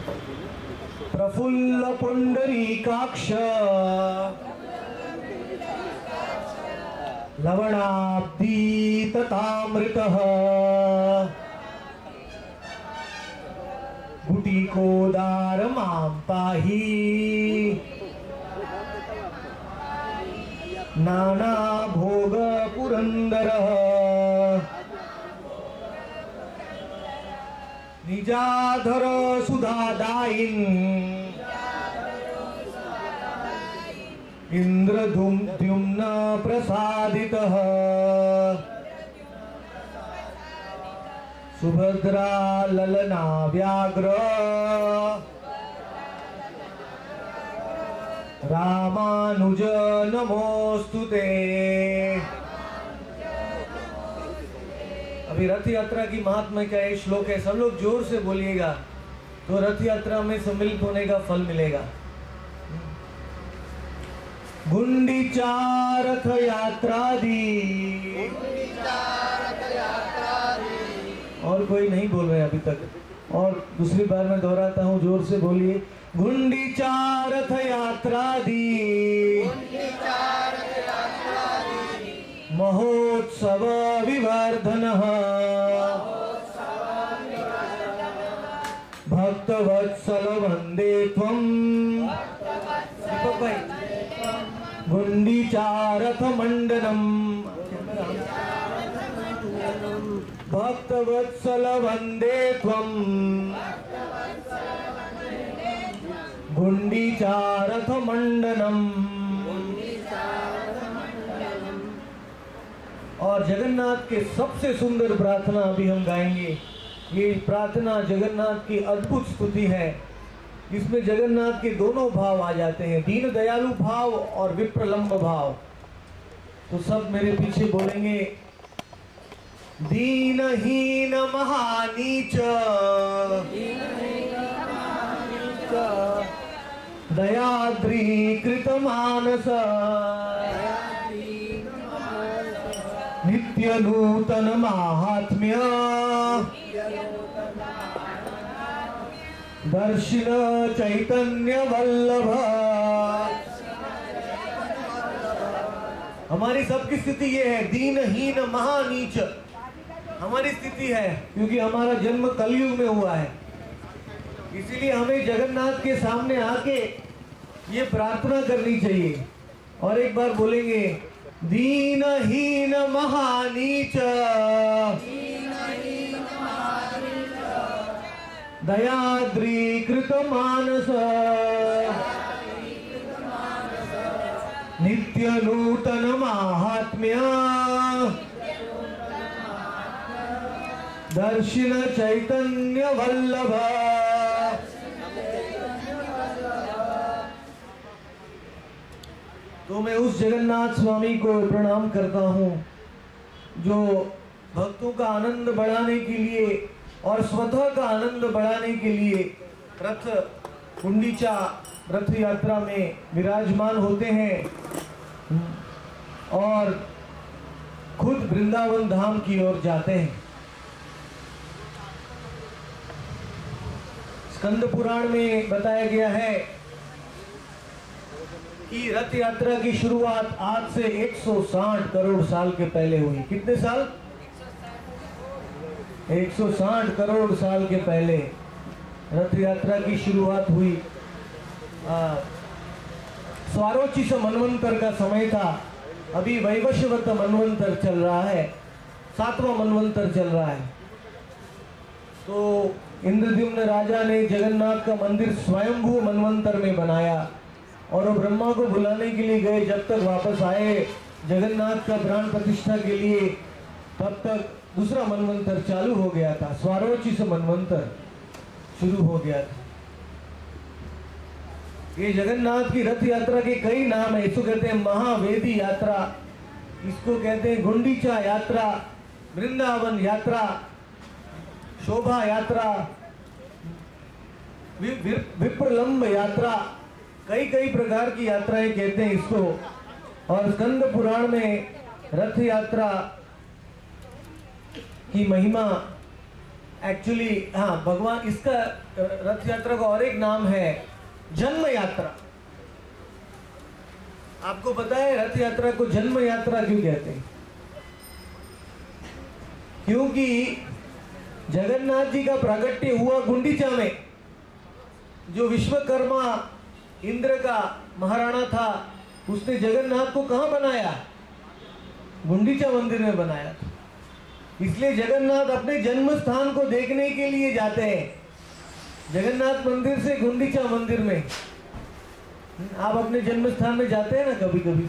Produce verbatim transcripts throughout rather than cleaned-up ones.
प्रफुल्ल पुंडरीकाक्ष लवणाब्दीततामृतः गुटिकोदार मां पाहि नाना भोग पुरंदरः निजाधर सुधादायिन् इंद्रधुम्न प्रसादितः सुभद्रा ललना व्याघ्र रामानुज नमोस्तुते। अभी रथ यात्रा की महात्मा का एक श्लोक है, सब लोग जोर से बोलिएगा तो रथ यात्रा में सम्मिलित होने का फल मिलेगा। गुंडीचा रथ यात्रा दी, और कोई नहीं बोल रहे अभी तक, और दूसरी बार मैं दोहराता हूँ, जोर से बोलिए। गुंडीचा रथ यात्रा दी, महोत्सव विवर्धनः भक्तवत्सल वंदे त्वं। गुंडीचा रथ मंडनम भक्तवत्सल वंदे त्वं। गुंडीचा रथ मंडनम। और जगन्नाथ के सबसे सुंदर प्रार्थना अभी हम गाएंगे। ये प्रार्थना जगन्नाथ की अद्भुत स्तुति है, जिसमें जगन्नाथ के दोनों भाव आ जाते हैं, दीन दयालु भाव और विप्रलंब भाव। तो सब मेरे पीछे बोलेंगे। दीनहीन महानीच दयाद्रीकृत मानस नित्य नूतन माहात्म्य दर्शन चैतन्य वल्लभ। हमारी सबकी स्थिति ये है, दीनहीन महानीच हमारी स्थिति है, क्योंकि हमारा जन्म कलयुग में हुआ है। इसीलिए हमें जगन्नाथ के सामने आके ये प्रार्थना करनी चाहिए। और एक बार बोलेंगे, दीनहीन महानीच दयाद्रीकृत मानस नित्य नूतन माहात्म्य दर्शन चैतन्य वल्लभ। तो मैं उस जगन्नाथ स्वामी को प्रणाम करता हूँ जो भक्तों का आनंद बढ़ाने के लिए और स्वतः का आनंद बढ़ाने के लिए रथ गुंडीचा रथ यात्रा में विराजमान होते हैं और खुद वृंदावन धाम की ओर जाते हैं। स्कंद पुराण में बताया गया है कि रथ यात्रा की शुरुआत आज से एक सौ साठ करोड़ साल के पहले हुई। कितने साल? एक सौ साठ करोड़ साल के पहले रथ यात्रा की शुरुआत हुई। स्वारोचिष मनवंतर का समय था। अभी वैवस्वत मनवंतर चल रहा है, सातवां मनवंतर चल रहा है। तो इंद्रद्युम्न राजा ने जगन्नाथ का मंदिर स्वयंभू मनवंतर में बनाया और वो ब्रह्मा को बुलाने के लिए गए। जब तक वापस आए जगन्नाथ का प्राण प्रतिष्ठा के लिए, तब तक दूसरा मनवंतर चालू हो गया था, स्वारोचिष मनवंतर शुरू हो गया था। ये जगन्नाथ की रथ यात्रा के कई नाम है। इसको कहते हैं महावेदी यात्रा, इसको कहते हैं गुंडीचा यात्रा, वृंदावन यात्रा, शोभा यात्रा, विप्रलंब यात्रा, कई कई प्रकार की यात्राएं कहते हैं इसको। और स्कंद पुराण में रथ यात्रा की महिमा एक्चुअली हाँ, भगवान इसका रथ यात्रा का और एक नाम है जन्म यात्रा। आपको पता है रथ यात्रा को जन्म यात्रा क्यों कहते हैं? क्योंकि जगन्नाथ जी का प्राकट्य हुआ गुंडीचा में। जो विश्वकर्मा इंद्र का महाराणा था, उसने जगन्नाथ को कहाँ बनाया? गुंडीचा मंदिर में बनाया था। इसलिए जगन्नाथ अपने जन्म स्थान को देखने के लिए जाते हैं। जगन्नाथ मंदिर से गुंडीचा मंदिर में। आप अपने जन्म स्थान में जाते हैं ना कभी कभी,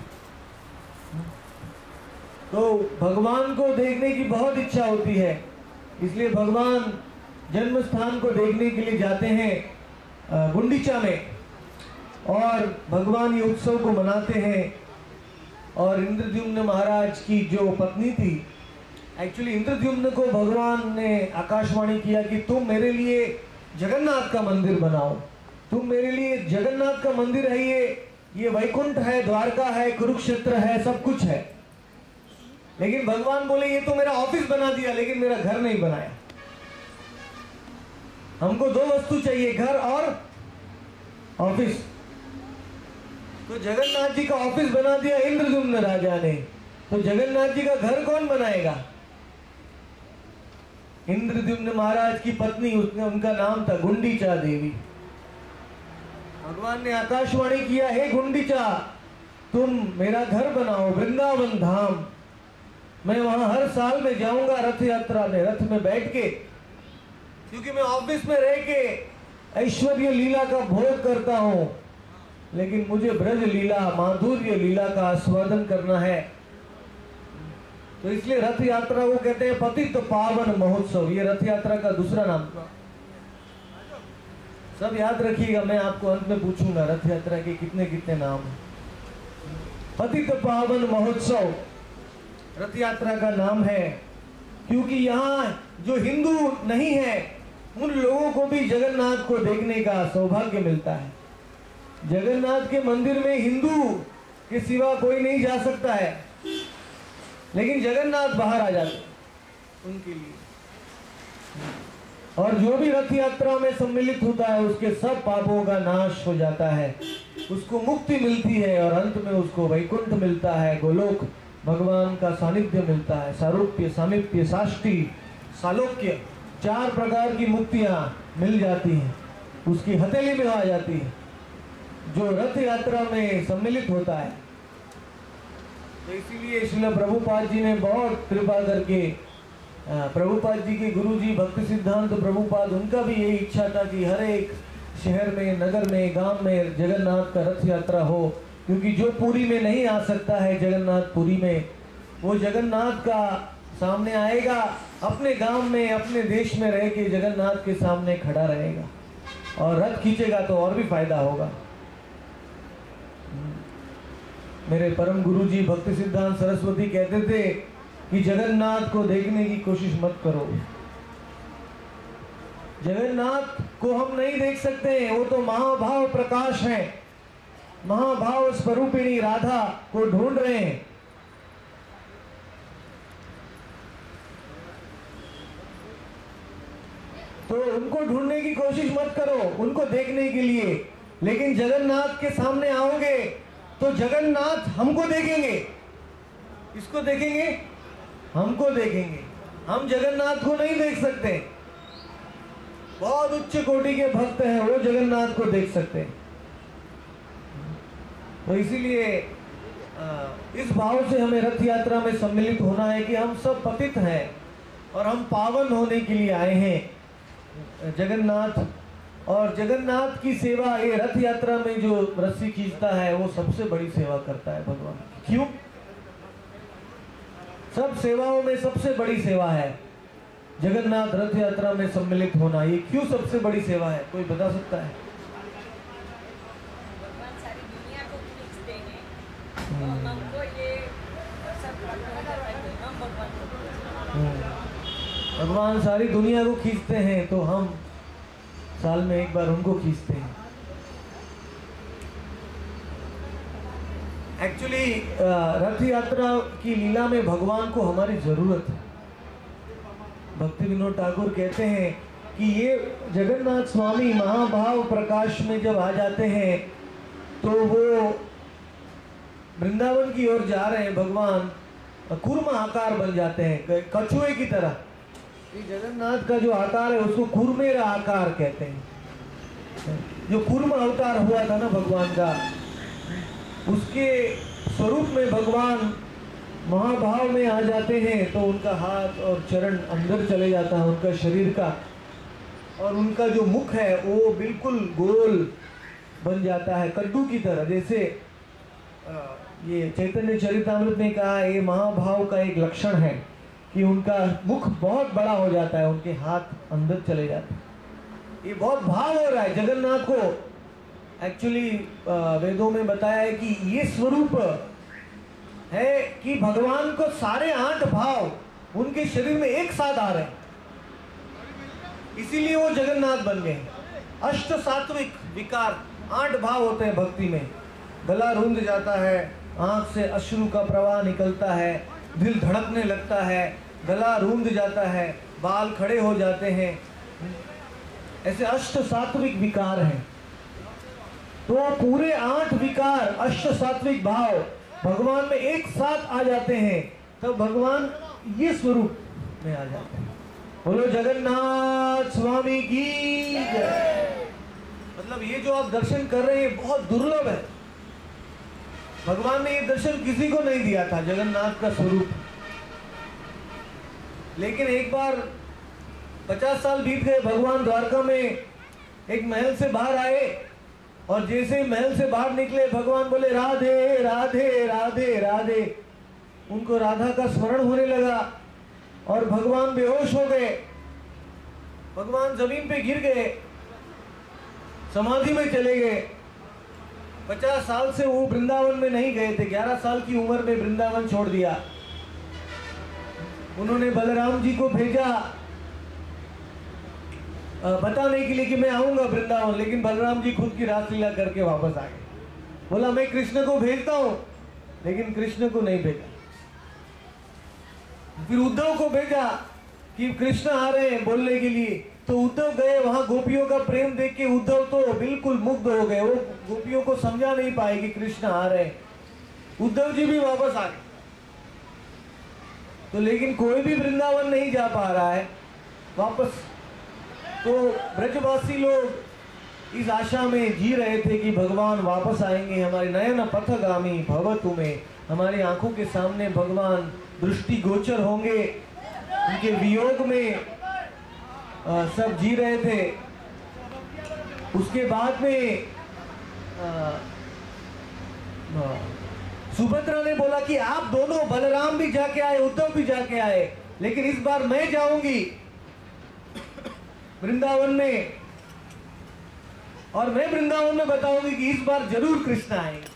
तो भगवान को देखने की बहुत इच्छा होती है, इसलिए भगवान जन्म स्थान को देखने के लिए जाते हैं गुंडीचा में, और भगवान ये उत्सव को मनाते हैं। और इंद्रद्युम्न महाराज की जो पत्नी थी, एक्चुअली इंद्रद्युम्न को भगवान ने आकाशवाणी किया कि तुम मेरे लिए जगन्नाथ का मंदिर बनाओ, तुम मेरे लिए जगन्नाथ का मंदिर है, ये ये वैकुंठ है, द्वारका है, कुरुक्षेत्र है, सब कुछ है। लेकिन भगवान बोले ये तो मेरा ऑफिस बना दिया, लेकिन मेरा घर नहीं बनाया। हमको दो वस्तु चाहिए, घर और ऑफिस। तो जगन्नाथ जी का ऑफिस बना दिया इंद्रद्युम्न राजा ने, तो जगन्नाथ जी का घर कौन बनाएगा? इंद्रद्युम्न महाराज की पत्नी, उसने उनका नाम था गुंडीचा देवी। भगवान ने आकाशवाणी किया, हे गुंडीचा, तुम मेरा घर बनाओ वृंदावन धाम। मैं वहां हर साल में जाऊंगा रथ यात्रा में, रथ में बैठ के, क्योंकि मैं ऑफिस में रह के ऐश्वर्य लीला का भोग करता हूं, लेकिन मुझे ब्रज लीला, माधुर्य लीला का आस्वादन करना है। तो इसलिए रथ यात्रा को कहते हैं पतित पावन महोत्सव। ये रथ यात्रा का दूसरा नाम था। सब याद रखिएगा, मैं आपको अंत में पूछूंगा रथ यात्रा के कितने कितने नाम हैं। पतित पावन महोत्सव रथ यात्रा का नाम है, क्योंकि यहाँ जो हिंदू नहीं है उन लोगों को भी जगन्नाथ को देखने का सौभाग्य मिलता है। जगन्नाथ के मंदिर में हिंदू के सिवा कोई नहीं जा सकता है, लेकिन जगन्नाथ बाहर आ जाते उनके लिए। और जो भी रथ यात्रा में सम्मिलित होता है उसके सब पापों का नाश हो जाता है, उसको मुक्ति मिलती है, और अंत में उसको वैकुंठ मिलता है, गोलोक भगवान का सानिध्य मिलता है। सारूप्य, सामीप्य, साष्टी, सालोक्य, चार प्रकार की मुक्तियां मिल जाती हैं, उसकी हथेली में आ जाती है जो रथ यात्रा में सम्मिलित होता है। तो इसीलिए श्रील प्रभुपाद जी ने बहुत कृपा करके, प्रभुपाद जी के गुरु जी भक्ति सिद्धांत प्रभुपाद, उनका भी यही इच्छा था कि हर एक शहर में, नगर में, गांव में जगन्नाथ का रथ यात्रा हो, क्योंकि जो पुरी में नहीं आ सकता है जगन्नाथ पुरी में, वो जगन्नाथ का सामने आएगा, अपने गांव में, अपने देश में रह के जगन्नाथ के सामने खड़ा रहेगा और रथ खींचेगा, तो और भी फायदा होगा। मेरे परम गुरु जी भक्ति सिद्धांत सरस्वती कहते थे कि जगन्नाथ को देखने की कोशिश मत करो। जगन्नाथ को हम नहीं देख सकते हैं, वो तो महाभाव प्रकाश है, महाभाव स्वरूपिणी राधा को ढूंढ रहे हैं। तो उनको ढूंढने की कोशिश मत करो उनको देखने के लिए, लेकिन जगन्नाथ के सामने आओगे तो जगन्नाथ हमको देखेंगे। इसको देखेंगे, हमको देखेंगे। हम जगन्नाथ को नहीं देख सकते, बहुत उच्च कोटि के भक्त हैं, वो जगन्नाथ को देख सकते हैं। तो इसीलिए इस भाव से हमें रथ यात्रा में सम्मिलित होना है कि हम सब पतित हैं और हम पावन होने के लिए आए हैं जगन्नाथ। और जगन्नाथ की सेवा, ये रथ यात्रा में जो रस्सी खींचता है वो सबसे बड़ी सेवा करता है भगवान। क्यों? सब सेवाओं में सबसे बड़ी सेवा है जगन्नाथ रथ यात्रा में सम्मिलित होना। ये क्यों सबसे बड़ी सेवा है, कोई बता सकता है? भगवान सारी दुनिया को खींचते हैं, तो हमको ये सब हम भगवान को, भगवान सारी दुनिया को खींचते हैं, तो हम साल में एक बार उनको खींचते हैं। एक्चुअली रथ यात्रा की लीला में भगवान को हमारी जरूरत है। भक्ति विनोद ठाकुर कहते हैं कि ये जगन्नाथ स्वामी महाभाव प्रकाश में जब आ जाते हैं तो वो वृंदावन की ओर जा रहे हैं, भगवान कूर्म आकार बन जाते हैं कछुए की तरह। ये जगन्नाथ का जो आकार है उसको कूर्मेरा आकार कहते हैं। जो कूर्म अवतार हुआ था ना भगवान का, उसके स्वरूप में भगवान महाभाव में आ जाते हैं तो उनका हाथ और चरण अंदर चले जाता है उनका शरीर का, और उनका जो मुख है वो बिल्कुल गोल बन जाता है कद्दू की तरह। जैसे ये चैतन्य चरितामृत ने कहा ये महाभाव का एक लक्षण है कि उनका मुख बहुत बड़ा हो जाता है, उनके हाथ अंदर चले जाते हैं। ये बहुत भाव हो रहा है जगन्नाथ को। एक्चुअली वेदों में बताया है कि ये स्वरूप है कि भगवान को सारे आठ भाव उनके शरीर में एक साथ आ रहे हैं, इसीलिए वो जगन्नाथ बन गए। अष्ट सात्विक विकार, आठ भाव होते हैं भक्ति में। गला रूंध जाता है, आंख से अश्रु का प्रवाह निकलता है, दिल धड़कने लगता है, गला रूंध जाता है, बाल खड़े हो जाते हैं। ऐसे अष्ट सात्विक विकार हैं। तो पूरे आठ विकार, अष्ट सात्विक भाव भगवान में एक साथ आ जाते हैं, तब तो भगवान ये स्वरूप में आ जाते हैं। बोलो जगन्नाथ स्वामी की जय। मतलब ये जो आप दर्शन कर रहे हैं बहुत दुर्लभ है। भगवान ने ये दर्शन किसी को नहीं दिया था, जगन्नाथ का स्वरूप। लेकिन एक बार पचास साल बीत गए, भगवान द्वारका में एक महल से बाहर आए, और जैसे महल से बाहर निकले भगवान बोले राधे राधे राधे राधे। उनको राधा का स्मरण होने लगा और भगवान बेहोश हो गए। भगवान जमीन पे गिर गए, समाधि में चले गए। पचास साल से वो वृंदावन में नहीं गए थे, ग्यारह साल की उम्र में वृंदावन छोड़ दिया। उन्होंने बलराम जी को भेजा बताने के लिए कि मैं आऊंगा वृंदावन, लेकिन बलराम जी खुद की रासलीला करके वापस आ गए। बोला मैं कृष्ण को भेजता हूं, लेकिन कृष्ण को नहीं भेजा। फिर उद्धव को भेजा कि कृष्ण आ रहे हैं बोलने के लिए, तो उद्धव गए। वहां गोपियों का प्रेम देख के उद्धव तो बिल्कुल मुग्ध हो गए। वो गोपियों को समझा नहीं पाए कि कृष्ण आ रहे हैं। उद्धव जी भी वापस आ गए। तो लेकिन कोई भी वृंदावन नहीं जा पा रहा है वापस। तो ब्रजवासी लोग इस आशा में जी रहे थे कि भगवान वापस आएंगे, हमारे नयन पथगामी भवतु में, हमारी आंखों के सामने भगवान दृष्टि गोचर होंगे। उनके वियोग में आ, सब जी रहे थे। उसके बाद में आ, आ, सुभद्रा ने बोला कि आप दोनों, बलराम भी जाके आए, उद्धव भी जाके आए, लेकिन इस बार मैं जाऊंगी वृंदावन में, और मैं वृंदावन में बताऊंगी कि इस बार जरूर कृष्ण आएंगे।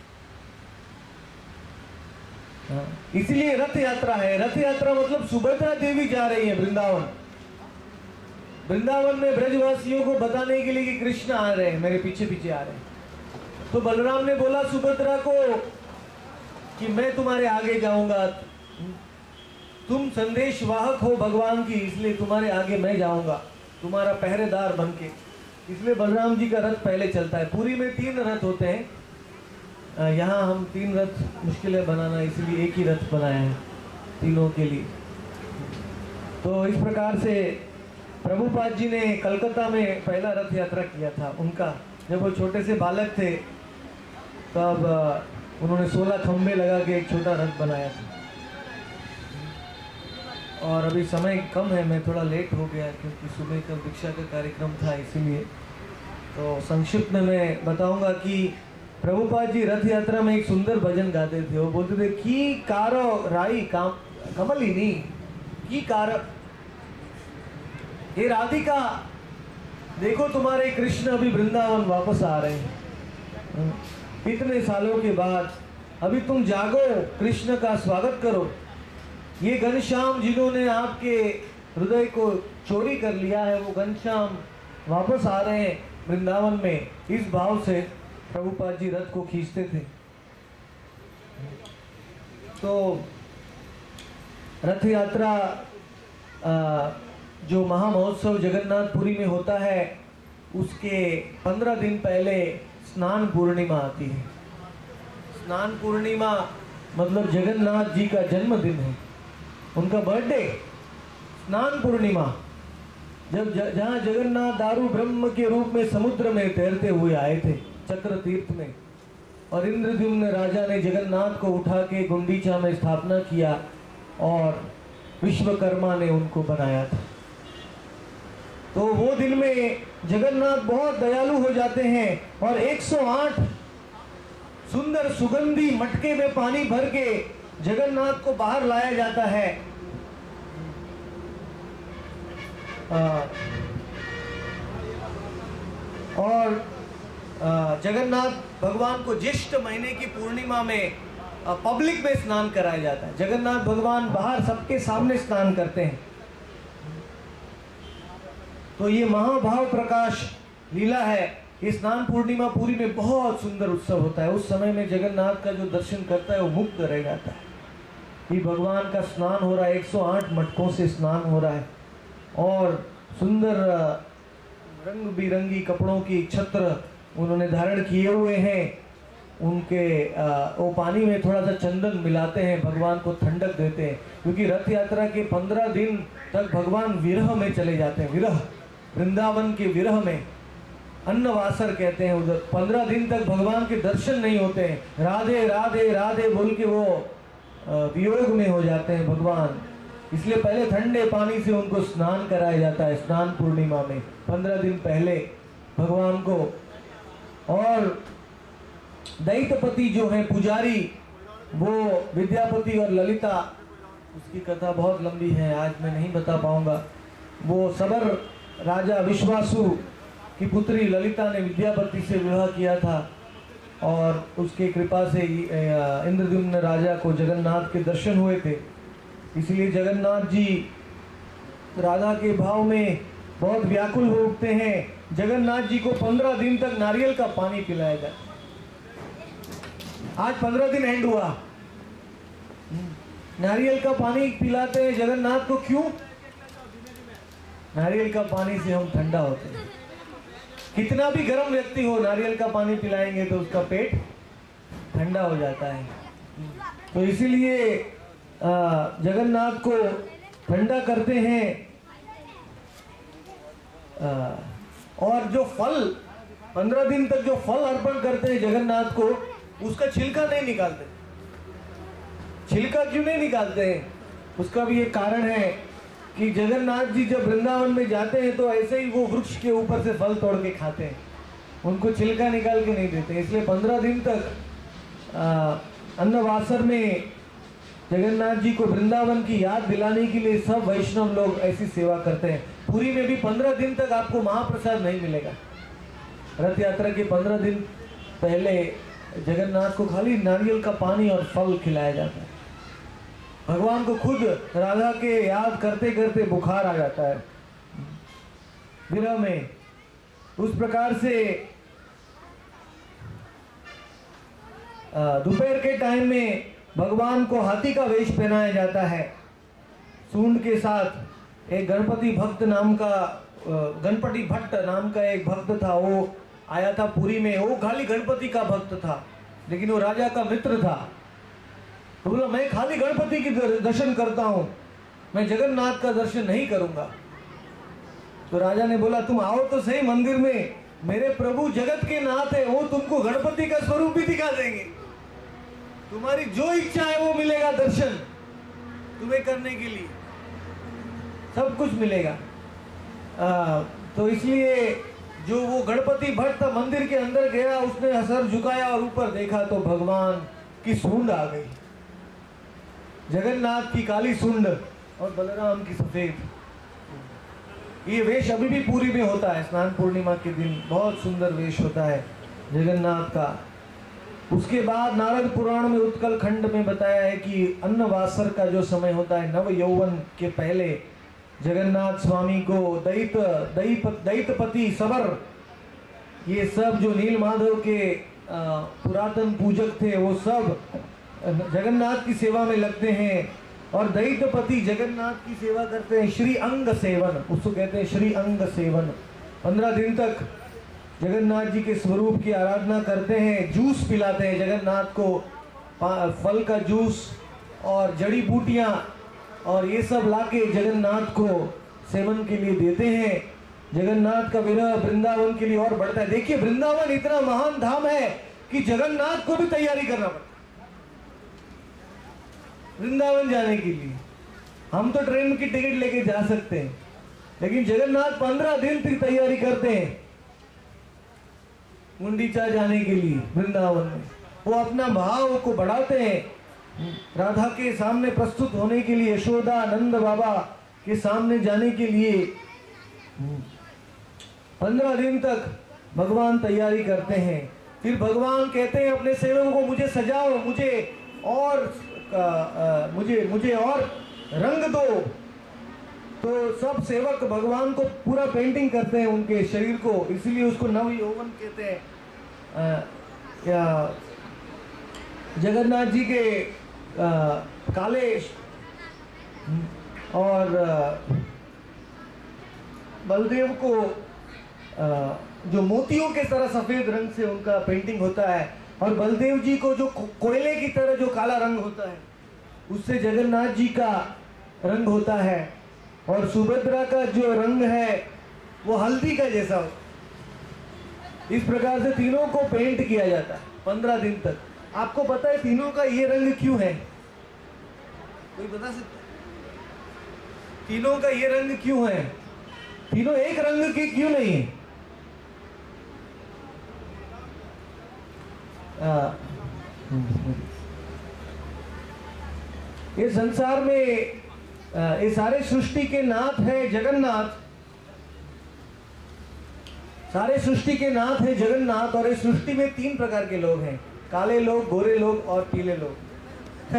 इसलिए रथ यात्रा है। रथ यात्रा मतलब सुभद्रा देवी जा रही है वृंदावन। वृंदावन में ब्रजवासियों को बताने के लिए कि कृष्ण आ रहे हैं, मेरे पीछे पीछे आ रहे हैं। तो बलराम ने बोला सुभद्रा को कि मैं तुम्हारे आगे जाऊंगा, तुम संदेश वाहक हो भगवान की, इसलिए तुम्हारे आगे मैं जाऊंगा, तुम्हारा पहरेदार बनके। इसलिए बलराम जी का रथ पहले चलता है। पुरी में तीन रथ होते हैं, यहाँ हम तीन रथ मुश्किल है बनाना, इसलिए एक ही रथ बनाया है तीनों के लिए। तो इस प्रकार से प्रभुपाद जी ने कलकत्ता में पहला रथ यात्रा किया था उनका। जब वो छोटे से बालक थे तब उन्होंने सोलह खंबे लगा के एक छोटा रथ बनाया था। और अभी समय कम है, मैं थोड़ा लेट हो गया क्योंकि सुबह का दीक्षा का कार्यक्रम था, इसीलिए। तो संक्षिप्त में मैं बताऊंगा कि प्रभुपाद जी रथ यात्रा में एक सुंदर भजन गाते थे। वो बोलते थे की कारो राई काम कमलिनी, की कार, हे राधिका देखो तुम्हारे कृष्ण अभी वृंदावन वापस आ रहे हैं, इतने सालों के बाद अभी तुम जागो, कृष्ण का स्वागत करो। ये घनश्याम जिन्होंने आपके हृदय को चोरी कर लिया है, वो घनश्याम वापस आ रहे हैं वृंदावन में। इस भाव से प्रभुपाद जी रथ को खींचते थे। तो रथ यात्रा आ, जो महामहोत्सव जगन्नाथपुरी में होता है उसके पंद्रह दिन पहले स्नान पूर्णिमा आती है। स्नान पूर्णिमा मतलब जगन्नाथ जी का जन्मदिन है, उनका बर्थडे। स्नान पूर्णिमा जब जहाँ जगन्नाथ दारू ब्रह्म के रूप में समुद्र में तैरते हुए आए थे चक्र तीर्थ में, और इंद्रद्युम्न राजा ने जगन्नाथ को उठा के गुंडीचा में स्थापना किया और विश्वकर्मा ने उनको बनाया था। तो वो दिन में जगन्नाथ बहुत दयालु हो जाते हैं और एक सौ आठ सुंदर सुगंधी मटके में पानी भर के जगन्नाथ को बाहर लाया जाता है। आ, और आ, जगन्नाथ भगवान को ज्येष्ठ महीने की पूर्णिमा में आ, पब्लिक में स्नान कराया जाता है। जगन्नाथ भगवान बाहर सबके सामने स्नान करते हैं। तो ये महाभाव प्रकाश लीला है। ये स्नान पूर्णिमा पूरी में बहुत सुंदर उत्सव होता है। उस समय में जगन्नाथ का जो दर्शन करता है वो मुग्ध रह जाता है कि भगवान का स्नान हो रहा है, एक सौ आठ मटकों से स्नान हो रहा है और सुंदर रंग बिरंगी कपड़ों की छत्र उन्होंने धारण किए हुए हैं। उनके वो पानी में थोड़ा सा चंदन मिलाते हैं, भगवान को ठंडक देते हैं, क्योंकि रथ यात्रा के पंद्रह दिन तक भगवान विरह में चले जाते हैं। विरह, वृंदावन के विरह में, अन्नवासर कहते हैं उधर। पंद्रह दिन तक भगवान के दर्शन नहीं होते हैं। राधे राधे राधे बोल के वो वियोग में हो जाते हैं भगवान। इसलिए पहले ठंडे पानी से उनको स्नान कराया जाता है स्नान पूर्णिमा में, पंद्रह दिन पहले भगवान को। और दैत्यपति जो है पुजारी, वो विद्यापति और ललिता, उसकी कथा बहुत लंबी है, आज मैं नहीं बता पाऊंगा। वो सबर राजा विश्वासु की पुत्री ललिता ने विद्यापति से विवाह किया था और उसके कृपा से इंद्रद्युम्न राजा को जगन्नाथ के दर्शन हुए थे। इसलिए जगन्नाथ जी राधा के भाव में बहुत व्याकुल हो उठते हैं। जगन्नाथ जी को पंद्रह दिन तक नारियल का पानी पिलाया जाता है। आज पंद्रह दिन एंड हुआ, नारियल का पानी पिलाते हैं जगन्नाथ को। क्यों? नारियल का पानी से हम ठंडा होते हैं। कितना भी गर्म व्यक्ति हो, नारियल का पानी पिलाएंगे तो उसका पेट ठंडा हो जाता है। तो इसीलिए जगन्नाथ को ठंडा करते हैं। आ, और जो फल पंद्रह दिन तक जो फल अर्पण करते हैं जगन्नाथ को, उसका छिलका नहीं निकालते। छिलका क्यों नहीं निकालते हैं? उसका भी एक कारण है कि जगन्नाथ जी जब वृंदावन में जाते हैं तो ऐसे ही वो वृक्ष के ऊपर से फल तोड़ के खाते हैं, उनको छिलका निकाल के नहीं देते। इसलिए पंद्रह दिन तक अन्नवासर में जगन्नाथ जी को वृंदावन की याद दिलाने के लिए सब वैष्णव लोग ऐसी सेवा करते हैं। पुरी में भी पंद्रह दिन तक आपको महाप्रसाद नहीं मिलेगा। रथ यात्रा के पंद्रह दिन पहले जगन्नाथ को खाली नारियल का पानी और फल खिलाया जाता है। भगवान को खुद राधा के याद करते करते बुखार आ जाता है विरह में। उस प्रकार से दोपहर के टाइम में भगवान को हाथी का वेश पहनाया जाता है सूंड के साथ। एक गणपति भक्त नाम का गणपति भट्ट नाम का एक भक्त था, वो आया था पुरी में। वो खाली गणपति का भक्त था, लेकिन वो राजा का मित्र था। तो बोला मैं खाली गणपति की दर्शन करता हूँ, मैं जगन्नाथ का दर्शन नहीं करूंगा। तो राजा ने बोला तुम आओ तो सही मंदिर में, मेरे प्रभु जगत के नाथ है, वो तुमको गणपति का स्वरूप भी दिखा देंगे। तुम्हारी जो इच्छा है वो मिलेगा, दर्शन तुम्हें करने के लिए सब कुछ मिलेगा। आ, तो इसलिए जो वो गणपति भट्ट था मंदिर के अंदर गया, उसने सर झुकाया और ऊपर देखा तो भगवान की सूंड आ गई। जगन्नाथ की काली सूंड और बलराम की सफेद। ये वेश अभी भी पुरी में होता है स्नान पूर्णिमा के दिन, बहुत सुंदर वेश होता है जगन्नाथ का। उसके बाद नारद पुराण में उत्कल खंड में बताया है कि अन्नवासर का जो समय होता है, नव यौवन के पहले जगन्नाथ स्वामी को दैत दैत दैत्यपति सबर, ये सब जो नील माधव के पुरातन पूजक थे, वो सब जगन्नाथ की सेवा में लगते हैं और दैत्यपति जगन्नाथ की सेवा करते हैं। श्री अंग सेवन उसको कहते हैं, श्री अंग सेवन। पंद्रह दिन तक जगन्नाथ जी के स्वरूप की आराधना करते हैं। जूस पिलाते हैं जगन्नाथ को, फल का जूस और जड़ी बूटियां और ये सब लाके जगन्नाथ को सेवन के लिए देते हैं। जगन्नाथ का विरह वृंदावन के लिए और बढ़ता है। देखिए वृंदावन इतना महान धाम है कि जगन्नाथ को भी तैयारी करना पड़ता है वृंदावन जाने के लिए। हम तो ट्रेन की टिकट लेके जा सकते हैं, लेकिन जगन्नाथ पंद्रह दिन तक तैयारी करते हैं गुंडीचा जाने के लिए वृंदावन में। वो अपना भाव को बढ़ाते हैं राधा के सामने प्रस्तुत होने के लिए, यशोदा नंद बाबा के सामने जाने के लिए। पंद्रह दिन तक भगवान तैयारी करते हैं। फिर भगवान कहते हैं अपने सेवकों को, मुझे सजाओ, मुझे और आ, आ, मुझे मुझे और रंग दो। तो सब सेवक भगवान को पूरा पेंटिंग करते हैं उनके शरीर को, इसलिए उसको नव यौवन कहते हैं। आ, या जगन्नाथ जी के आ, काले और आ, बलदेव को आ, जो मोतियों के तरह सफेद रंग से उनका पेंटिंग होता है, और बलदेव जी को जो कोयले की तरह जो काला रंग होता है उससे जगन्नाथ जी का रंग होता है, और सुभद्रा का जो रंग है वो हल्दी का जैसा हो। इस प्रकार से तीनों को पेंट किया जाता है पंद्रह दिन तक। आपको पता है तीनों का ये रंग क्यों है? कोई बता सकता है तीनों का ये रंग क्यों है? तीनों एक रंग के क्यों नहीं है? आ, ये संसार में ये सारे सृष्टि के नाथ है जगन्नाथ, सारे सृष्टि के नाथ है जगन्नाथ। और इस सृष्टि में तीन प्रकार के लोग हैं, काले लोग, गोरे लोग और पीले लोग।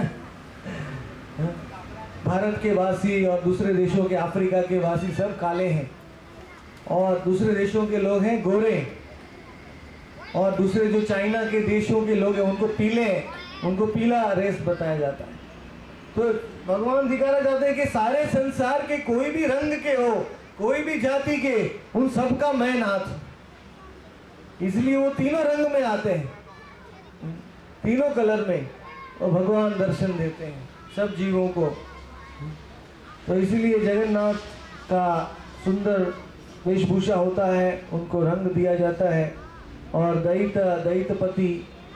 भारत के वासी और दूसरे देशों के, अफ्रीका के वासी सब काले हैं, और दूसरे देशों के लोग हैं गोरे, और दूसरे जो चाइना के देशों के लोग हैं उनको पीले, उनको पीला रेस बताया जाता है। तो भगवान दिखाना चाहते हैं कि सारे संसार के कोई भी रंग के हो, कोई भी जाति के, उन सबका मैं नाथ। इसलिए वो तीनों रंग में आते हैं, तीनों कलर में, और भगवान दर्शन देते हैं सब जीवों को। तो इसलिए जगन्नाथ का सुंदर वेशभूषा होता है, उनको रंग दिया जाता है। और दैत दैत्यपति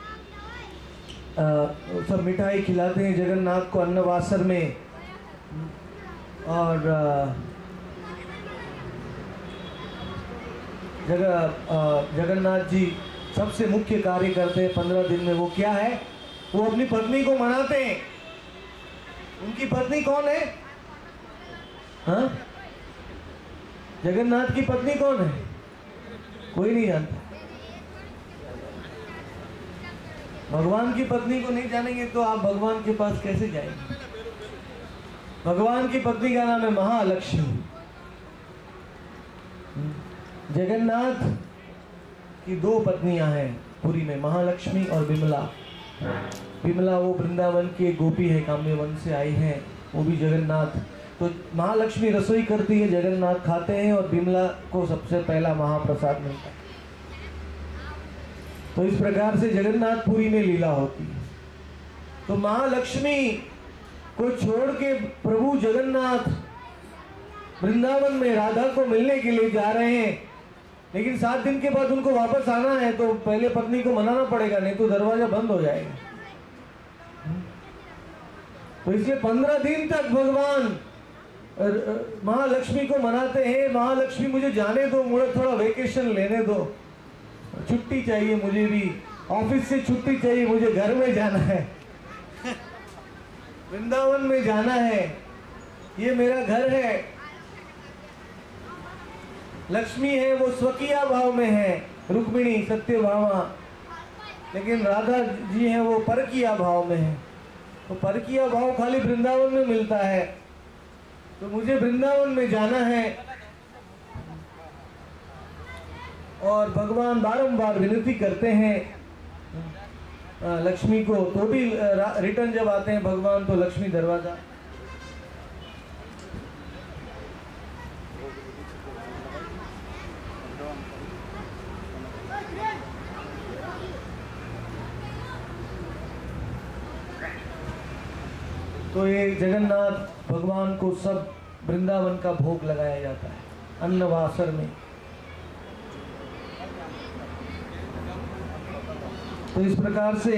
सब मिठाई खिलाते हैं जगन्नाथ को अन्नवासर में। और जगह जगन्नाथ जी सबसे मुख्य कार्य करते हैं पंद्रह दिन में। वो क्या है? वो अपनी पत्नी को मनाते हैं। उनकी पत्नी कौन है? हाँ, जगन्नाथ की पत्नी कौन है? कोई नहीं जानता। भगवान की पत्नी को नहीं जानेंगे तो आप भगवान के पास कैसे जाएंगे? भगवान की पत्नी का नाम है महालक्ष्मी। जगन्नाथ की दो पत्नियां हैं पुरी में, महालक्ष्मी और विमला। विमला वो वृंदावन की गोपी है, काम्य वन से आई है, वो भी जगन्नाथ। तो महालक्ष्मी रसोई करती है, जगन्नाथ खाते हैं, और विमला को सबसे पहला महाप्रसाद मिलता है। तो इस प्रकार से जगन्नाथपुरी में लीला होती है। तो महालक्ष्मी को छोड़ के प्रभु जगन्नाथ वृंदावन में राधा को मिलने के लिए जा रहे हैं, लेकिन सात दिन के बाद उनको वापस आना है, तो पहले पत्नी को मनाना पड़ेगा, नहीं तो दरवाजा बंद हो जाएगा। तो इसलिए पंद्रह दिन तक भगवान महालक्ष्मी को मनाते हैं, महालक्ष्मी मुझे जाने दो, मुझे थोड़ा वेकेशन लेने दो, छुट्टी चाहिए, मुझे भी ऑफिस से छुट्टी चाहिए, मुझे घर में जाना है, वृंदावन में जाना है, ये मेरा घर है। लक्ष्मी है वो स्वकीय भाव में है, रुक्मिणी सत्यभामा, लेकिन राधा जी हैं वो परकीय भाव में है। तो परकीय भाव खाली वृंदावन में मिलता है, तो मुझे वृंदावन में जाना है। और भगवान बारंबार विनती करते हैं लक्ष्मी को, तो भी रिटर्न जब आते हैं भगवान तो लक्ष्मी दरवाजा तो ये जगन्नाथ भगवान को सब वृंदावन का भोग लगाया जाता है अन्नवासर में। तो इस प्रकार से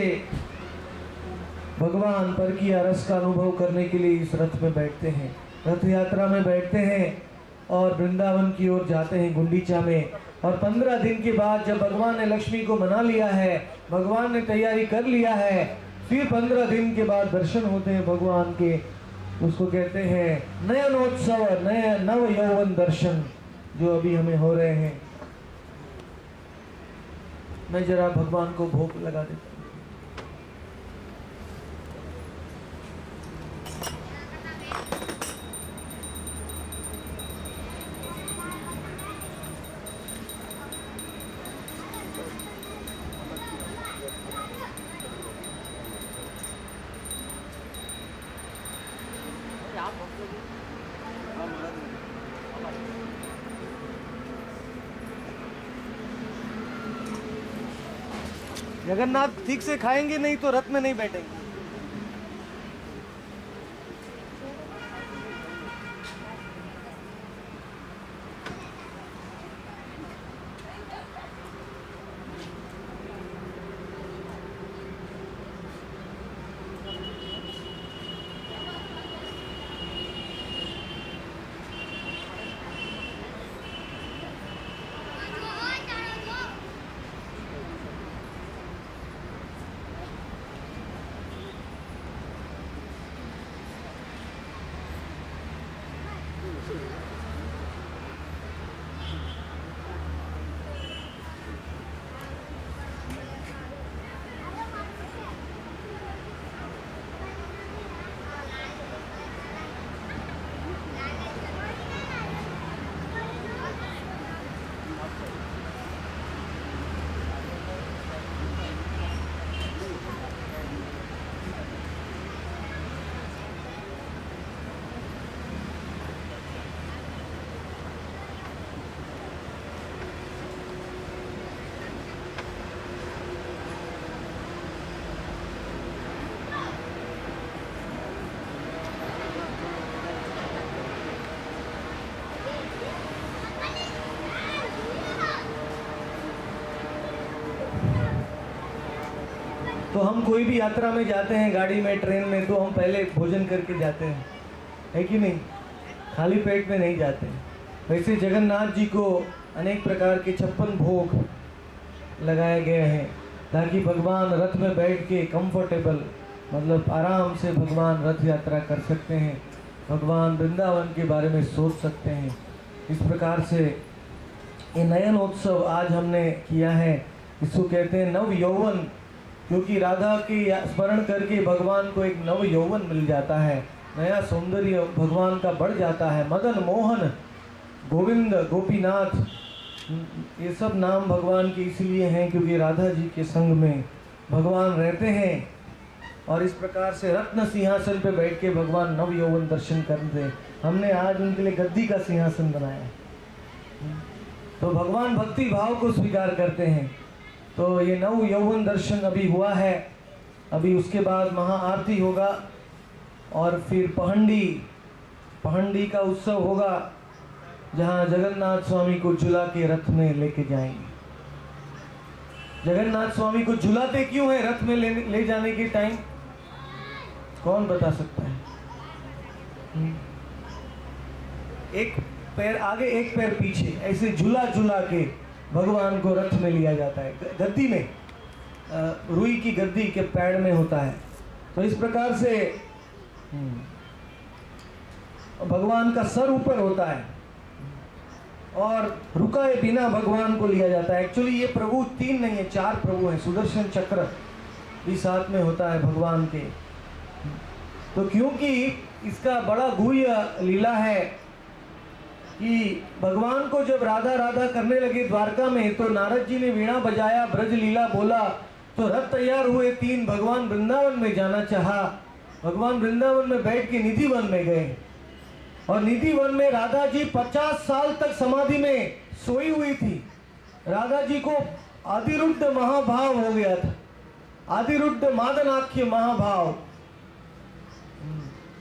भगवान पर की रस का अनुभव करने के लिए इस रथ में बैठते हैं, रथ यात्रा में बैठते हैं और वृंदावन की ओर जाते हैं गुंडीचा में। और पंद्रह दिन के बाद जब भगवान ने लक्ष्मी को मना लिया है, भगवान ने तैयारी कर लिया है, फिर पंद्रह दिन के बाद दर्शन होते हैं भगवान के। उसको कहते हैं नयनोत्सव, नय नव यौवन दर्शन, जो अभी हमें हो रहे हैं। मैं जरा भगवान को भोग लगा देता हूँ। जगन्नाथ ठीक से खाएंगे नहीं तो रथ में नहीं बैठेंगे। तो हम कोई भी यात्रा में जाते हैं, गाड़ी में, ट्रेन में, तो हम पहले भोजन करके जाते हैं, है कि नहीं? खाली पेट में नहीं जाते। वैसे जगन्नाथ जी को अनेक प्रकार के छप्पन भोग लगाए गए हैं ताकि भगवान रथ में बैठ के कंफर्टेबल, मतलब आराम से भगवान रथ यात्रा कर सकते हैं, भगवान वृंदावन के बारे में सोच सकते हैं। इस प्रकार से ये नयन उत्सव आज हमने किया है। इसको कहते हैं नव यौवन, क्योंकि राधा के स्मरण करके भगवान को एक नव यौवन मिल जाता है, नया सौंदर्य भगवान का बढ़ जाता है। मदन मोहन, गोविंद, गोपीनाथ, ये सब नाम भगवान के इसलिए हैं क्योंकि राधा जी के संग में भगवान रहते हैं। और इस प्रकार से रत्न सिंहासन पे बैठ के भगवान नव यौवन दर्शन करते हैं। हमने आज उनके लिए गद्दी का सिंहासन बनाया है, तो भगवान भक्ति भाव को स्वीकार करते हैं। तो ये नव यौवन दर्शन अभी हुआ है, अभी उसके बाद महाआरती होगा और फिर पहंडी पहंडी का उत्सव होगा, जहाँ जगन्नाथ स्वामी को झुला के रथ में लेके जाएंगे। जगन्नाथ स्वामी को झुलाते क्यों है रथ में ले, ले जाने के टाइम? कौन बता सकता है? एक पैर आगे एक पैर पीछे, ऐसे झुला झुला के भगवान को रथ में लिया जाता है। गद्दी में, रुई की गद्दी के पैर में होता है। तो इस प्रकार से भगवान का सर ऊपर होता है और रुकाए बिना भगवान को लिया जाता है। एक्चुअली ये प्रभु तीन नहीं है, चार प्रभु हैं। सुदर्शन चक्र भी साथ में होता है भगवान के। तो क्योंकि इसका बड़ा गुह्य लीला है कि भगवान को जब राधा राधा करने लगे द्वारका में, तो नारद जी ने वीणा बजाया, ब्रज लीला बोला, तो रथ तैयार हुए तीन। भगवान वृंदावन में जाना चाहा, भगवान वृंदावन में बैठ के निधि वन में गए और निधि वन में राधा जी पचास साल तक समाधि में सोई हुई थी। राधा जी को आदिरुद्ध महाभाव हो गया था, आदिरुद्ध मादनाख्य महाभाव।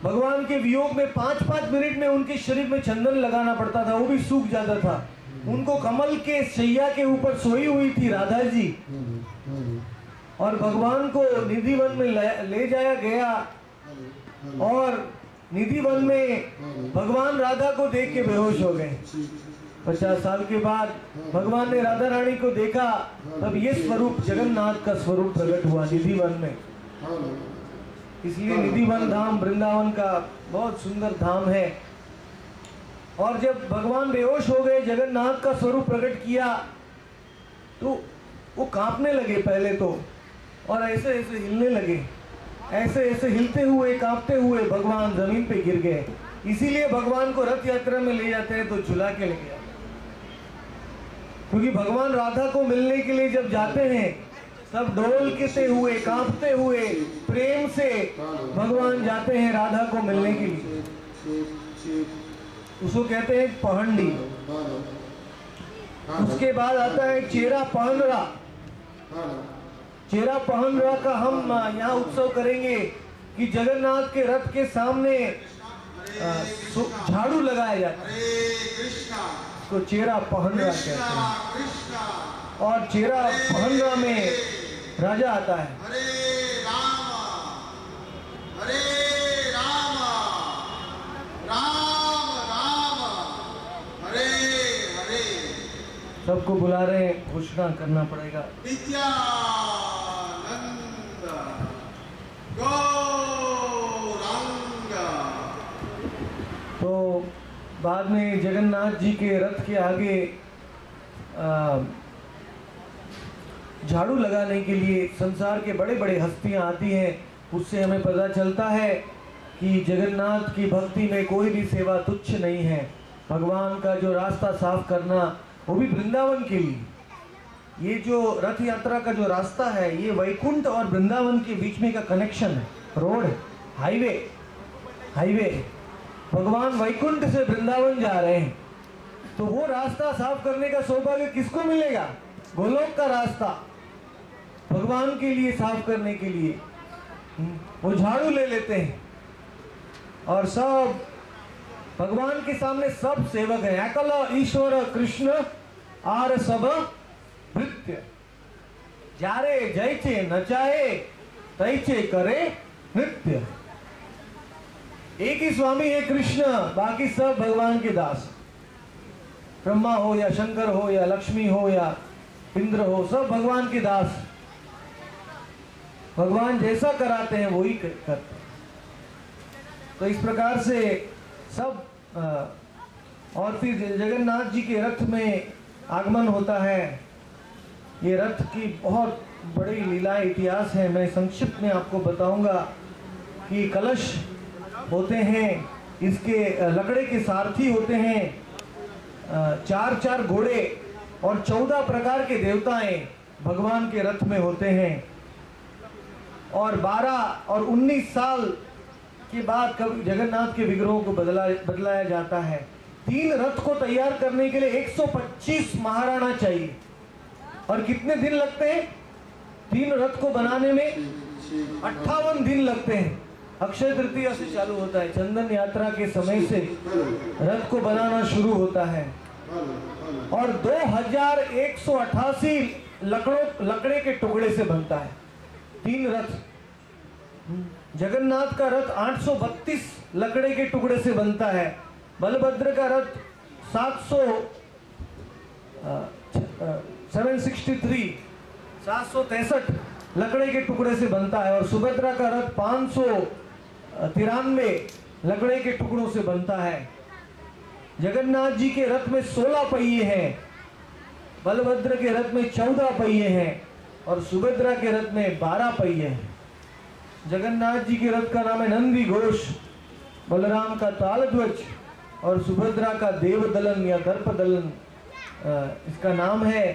भगवान के वियोग में पांच पांच मिनट में उनके शरीर में चंदन लगाना पड़ता था, वो भी सूख जाता था। उनको कमल के शैया के ऊपर सोई हुई थी राधा जी, और भगवान को निधिवन में ले जाया गया, और निधिवन में भगवान राधा को देख के बेहोश हो गए। पचास साल के बाद भगवान ने राधा रानी को देखा, तब ये स्वरूप जगन्नाथ का स्वरूप प्रकट हुआ निधिवन में। इसलिए निधिवन धाम वृंदावन का बहुत सुंदर धाम है। और जब भगवान बेहोश हो गए, जगन्नाथ का स्वरूप प्रकट किया, तो वो कांपने लगे पहले तो, और ऐसे ऐसे हिलने लगे। ऐसे ऐसे हिलते हुए कांपते हुए भगवान जमीन पे गिर गए। इसीलिए भगवान को रथ यात्रा में ले जाते हैं तो झुला के ले जाते हैं, क्योंकि भगवान राधा को मिलने के लिए जब जाते हैं तब डोलते हुए कांपते हुए प्रेम से भगवान जाते हैं राधा को मिलने के लिए। उसको कहते हैं पहंडी। उसके बाद आता है चेरा पहनरा। चेरा पहनरा का हम यहाँ उत्सव करेंगे कि जगन्नाथ के रथ के सामने झाड़ू लगाया जाता है, तो चेरा पहनरा कहते हैं। और चेरा पहनरा में राजा आता है। हरे राम हरे राम राम राम हरे हरे। सबको बुला रहे हैं, घोषणा करना पड़ेगा। नित्यानंद गौरांग। तो बाद में जगन्नाथ जी के रथ के आगे आ, झाड़ू लगाने के लिए संसार के बड़े बड़े हस्तियां आती हैं। उससे हमें पता चलता है कि जगन्नाथ की भक्ति में कोई भी सेवा तुच्छ नहीं है। भगवान का जो रास्ता साफ करना, वो भी वृंदावन के लिए। ये जो रथ यात्रा का जो रास्ता है, ये वैकुंठ और वृंदावन के बीच में का कनेक्शन है, रोड है, हाईवे हाईवे भगवान वैकुंठ से वृंदावन जा रहे हैं, तो वो रास्ता साफ करने का सौभाग्य किसको मिलेगा? गोलोक का रास्ता भगवान के लिए साफ करने के लिए वो झाड़ू ले लेते हैं, और सब भगवान के सामने सब सेवक है। एकल ईश्वर कृष्ण आर सब भृत्य, जारे जैचे नचाए तैचे करे नृत्य। एक ही स्वामी है कृष्ण, बाकी सब भगवान के दास। ब्रह्मा हो या शंकर हो या लक्ष्मी हो या इंद्र हो, सब भगवान के दास। भगवान जैसा कराते हैं वही करते हैं। तो इस प्रकार से सब आ, और फिर जगन्नाथ जी के रथ में आगमन होता है। ये रथ की बहुत बड़ी लीला इतिहास है। मैं संक्षिप्त में आपको बताऊंगा कि कलश होते हैं, इसके लकड़े के सारथी होते हैं, चार चार घोड़े और चौदह प्रकार के देवताएं भगवान के रथ में होते हैं। और बारह और उन्नीस साल के बाद कभी जगन्नाथ के विग्रहों को बदला बदलाया जाता है। तीन रथ को तैयार करने के लिए एक सौ पच्चीस महाराणा चाहिए। और कितने दिन लगते हैं? तीन रथ को बनाने में अट्ठावन दिन लगते हैं। अक्षय तृतीया से चालू होता है, चंदन यात्रा के समय से रथ को बनाना शुरू होता है। और दो हजार एक सौ अठासी लकड़ों लकड़े के टुकड़े से बनता है तीन रथ। जगन्नाथ का रथ आठ सौ बत्तीस लकड़े के टुकड़े से बनता है। बलभद्र का रथ सात सौ सेवन सिक्सटी थ्री सात सौ तिरसठ लकड़े के टुकड़े से बनता है। और सुभद्रा का रथ पाँच सौ तिरानवे लकड़े के टुकड़ों से बनता है। जगन्नाथ जी के रथ में सोलह पहिए हैं, बलभद्र के रथ में चौदह पहिए हैं और सुभद्रा के रथ में बारह पहिए हैं। जगन्नाथ जी के रथ का नाम है नंदी घोष, बलराम का तालध्वज और सुभद्रा का देवदलन या दर्पदलन इसका नाम है।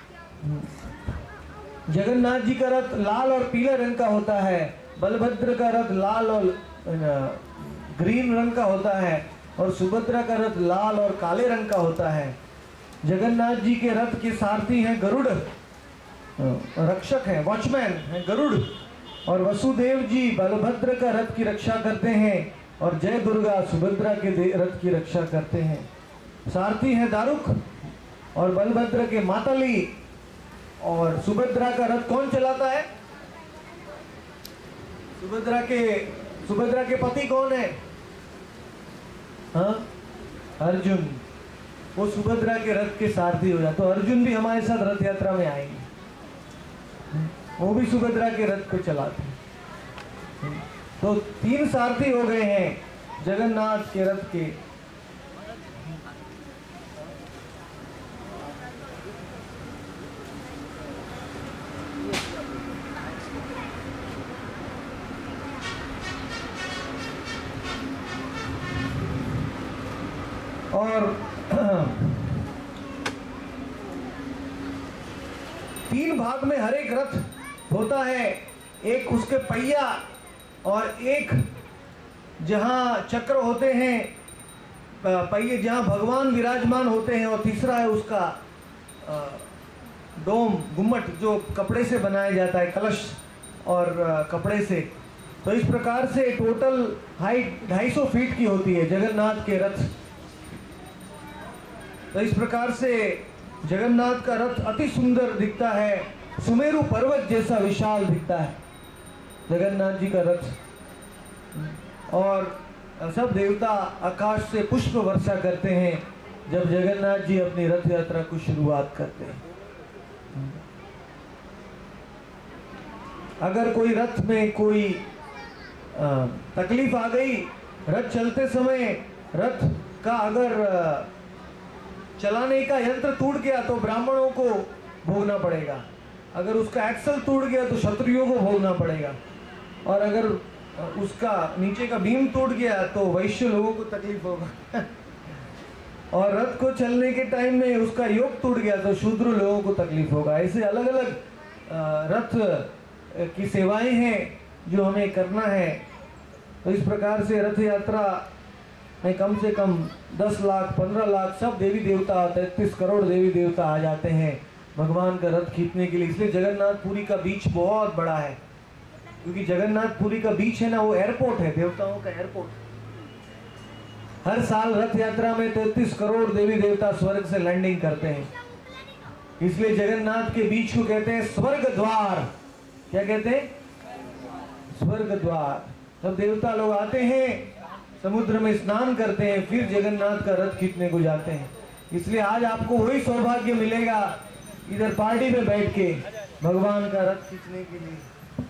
जगन्नाथ जी का रथ लाल और पीले रंग का होता है, बलभद्र का रथ लाल और ग्रीन रंग का होता है और सुभद्रा का रथ लाल और काले रंग का होता है। जगन्नाथ जी के रथ के सारथी हैं गरुड़, रक्षक हैं, वॉचमैन हैं गरुड़। और वसुदेव जी बलभद्र का रथ की रक्षा करते हैं और जय दुर्गा सुभद्रा के रथ की रक्षा करते हैं। सारथी है दारुक और बलभद्र के मातली। और सुभद्रा का रथ कौन चलाता है? सुभद्रा के सुभद्रा के पति कौन है? हाँ, अर्जुन। वो सुभद्रा के रथ के सारथी हो जाए। तो अर्जुन भी हमारे साथ रथ यात्रा में आएंगे, वो भी सुभद्रा के रथ को चलाते हैं। तो तीन सारथी हो गए हैं जगन्नाथ के रथ के। और तीन भाग में हर एक रथ होता है। एक उसके पहिया और एक जहां चक्र होते हैं, पहिए जहां भगवान विराजमान होते हैं, और तीसरा है उसका डोम, गुम्मट, जो कपड़े से बनाया जाता है, कलश और कपड़े से। तो इस प्रकार से टोटल हाइट ढाई सौ फीट की होती है जगन्नाथ के रथ। तो इस प्रकार से जगन्नाथ का रथ अति सुंदर दिखता है, सुमेरु पर्वत जैसा विशाल दिखता है जगन्नाथ जी का रथ। और सब देवता आकाश से पुष्प वर्षा करते हैं जब जगन्नाथ जी अपनी रथ यात्रा की शुरुआत करते हैं। अगर कोई रथ में कोई आ, तकलीफ आ गई, रथ चलते समय रथ का अगर चलाने का यंत्र टूट गया तो ब्राह्मणों को भोगना पड़ेगा। अगर उसका एक्सल टूट गया तो क्षत्रियों को भोगना पड़ेगा। और अगर उसका नीचे का बीम टूट गया तो वैश्य लोगों को तकलीफ होगा। और रथ को चलने के टाइम में उसका योग टूट गया तो शूद्र लोगों को तकलीफ होगा। ऐसे अलग अलग रथ की सेवाएं हैं जो हमें करना है। तो इस प्रकार से रथ यात्रा में कम से कम दस लाख पंद्रह लाख सब देवी देवता, तैतीस करोड़ देवी देवता आ जाते हैं भगवान का रथ खींचने के लिए। इसलिए जगन्नाथपुरी का बीच बहुत बड़ा है, क्योंकि जगन्नाथपुरी का बीच है ना, वो एयरपोर्ट है, देवताओं का एयरपोर्ट। हर साल रथ यात्रा में तैतीस करोड़ देवी देवता स्वर्ग से लैंडिंग करते हैं। इसलिए जगन्नाथ के बीच को कहते हैं स्वर्ग द्वार। क्या कहते हैं? स्वर्ग द्वार। सब देवता लोग आते हैं, समुद्र में स्नान करते हैं, फिर जगन्नाथ का रथ खींचने को जाते हैं। इसलिए आज आपको वही सौभाग्य मिलेगा इधर पार्टी में बैठ के भगवान का रथ खींचने के लिए।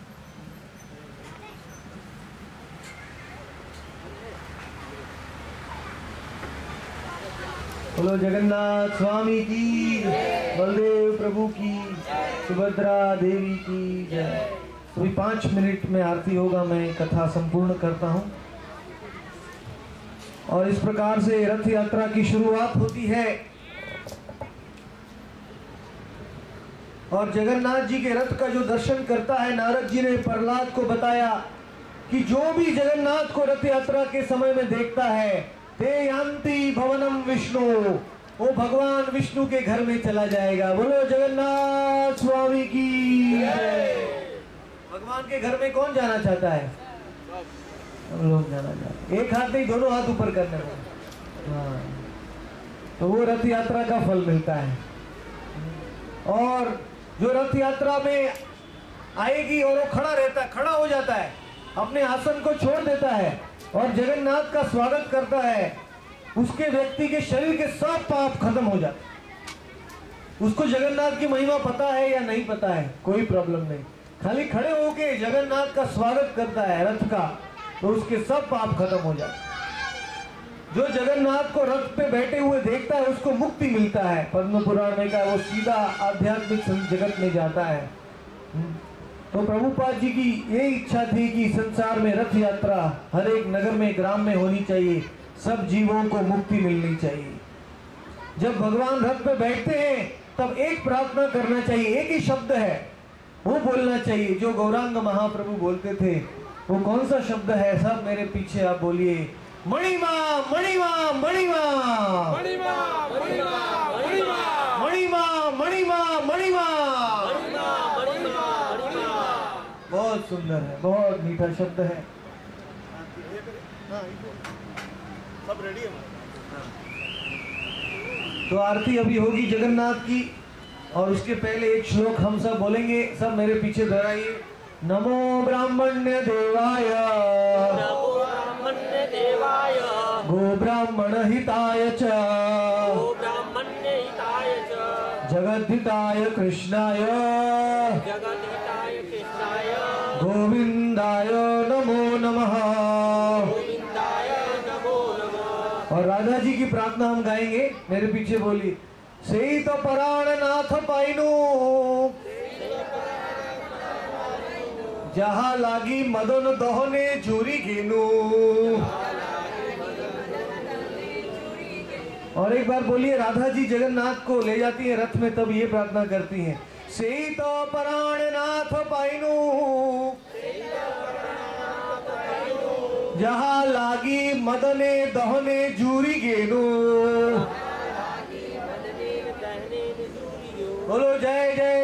बोलो जगन्नाथ स्वामी की, बलदेव प्रभु की, सुभद्रा देवी की जय। तो अभी पांच मिनट में आरती होगा, मैं कथा संपूर्ण करता हूं। और इस प्रकार से रथ यात्रा की शुरुआत होती है। और जगन्नाथ जी के रथ का जो दर्शन करता है, नारद जी ने प्रहलाद को बताया कि जो भी जगन्नाथ को रथ यात्रा के समय में देखता है, ते यान्ति भवनम विष्णु, वो भगवान विष्णु के घर में चला जाएगा। बोलो जगन्नाथ स्वामी की जय। भगवान के घर में कौन जाना चाहता है? हम लोग जाना चाहते हैं। एक हाथ नहीं, दोनों हाथ ऊपर करने को। हाँ, तो वो रथ यात्रा का फल मिलता है। और जो रथ यात्रा में आएगी और वो खड़ा रहता है, खड़ा हो जाता है, अपने आसन को छोड़ देता है और जगन्नाथ का स्वागत करता है, उसके व्यक्ति के शरीर के सब पाप खत्म हो जाते। उसको जगन्नाथ की महिमा पता है या नहीं पता है, कोई प्रॉब्लम नहीं। खाली खड़े होके जगन्नाथ का स्वागत करता है रथ का, तो उसके सब पाप खत्म हो जाते। जो जगन्नाथ को रथ पे बैठे हुए देखता है उसको मुक्ति मिलता है। पद्म पुराण में कहा वो सीधा आध्यात्मिक जगत में जाता है। तो प्रभुपाद जी की ये इच्छा थी कि संसार में रथ यात्रा हर एक नगर में, ग्राम में होनी चाहिए, सब जीवों को मुक्ति मिलनी चाहिए। जब भगवान रथ पे बैठते हैं तब एक प्रार्थना करना चाहिए, एक ही शब्द है वो बोलना चाहिए जो गौरांग महाप्रभु बोलते थे। वो कौन सा शब्द है? सब मेरे पीछे आप बोलिए, मणिमा मणिमा मणिमा मणिमा मणिमा मणिमा मणिमा मणिमा। बहुत सुंदर है, बहुत मीठा शब्द है। सब रेडी है। तो आरती अभी होगी जगन्नाथ की, और उसके पहले एक श्लोक हम सब बोलेंगे। सब मेरे पीछे दोहराइए। नमो ब्राह्मण्य देवाय, नमो ब्राह्मण्य देवाय, गो ब्राह्मण हिताय च, गो ब्राह्मण्य हिताय च, जगद्धिताय कृष्णाय, जगद्धिताय कृष्णाय, गोविंदाय नमो नमः। गोविंदाय नमो नमः। और राधा जी की प्रार्थना हम गाएंगे, मेरे पीछे बोली। से तो प्राणनाथ पाइनु, जहाँ लागी मदन दहने झूरी घेनु। और एक बार बोलिए, राधा जी जगन्नाथ को ले जाती है रथ में, तब ये प्रार्थना करती हैं। से तो प्राणनाथ पाइनु, जहाँ लागी मदने दहने झूरी घेनु। बोलो जय जय